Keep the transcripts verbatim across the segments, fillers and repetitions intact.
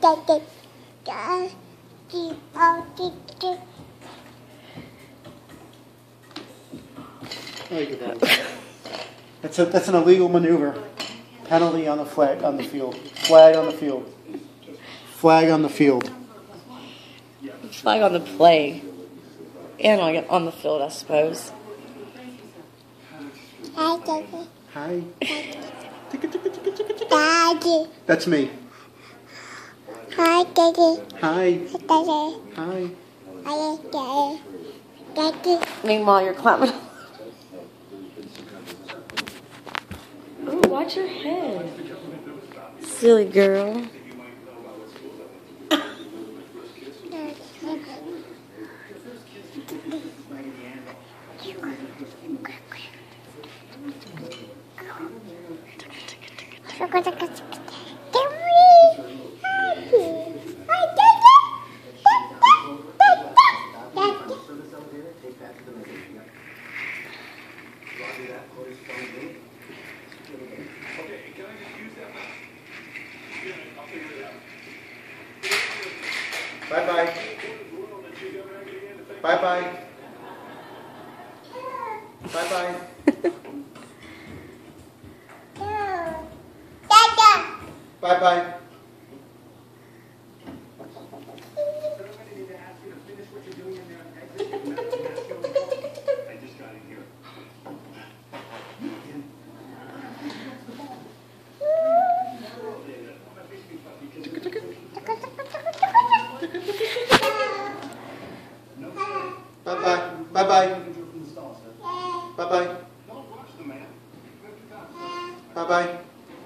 That's a that's an illegal maneuver. Penalty on the flag on the field. Flag on the field. Flag on the field. Flag on the play. And on on the field, I suppose. Hi. Daddy. That's me. Hi, Daddy. Hi. Daddy. Hi. Hi, Daddy. Daddy. Meanwhile, you're climbing. Oh, watch your head. Silly girl. Bye bye. Bye bye. Bye bye. Bye bye. Bye bye. Bye bye. Bye bye. Bye bye.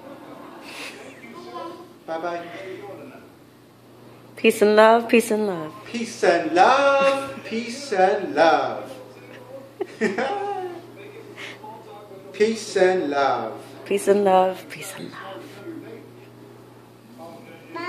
Bye bye. Peace and love, peace and love. Peace and love. Peace and love. Peace and love. Peace and love, peace and love.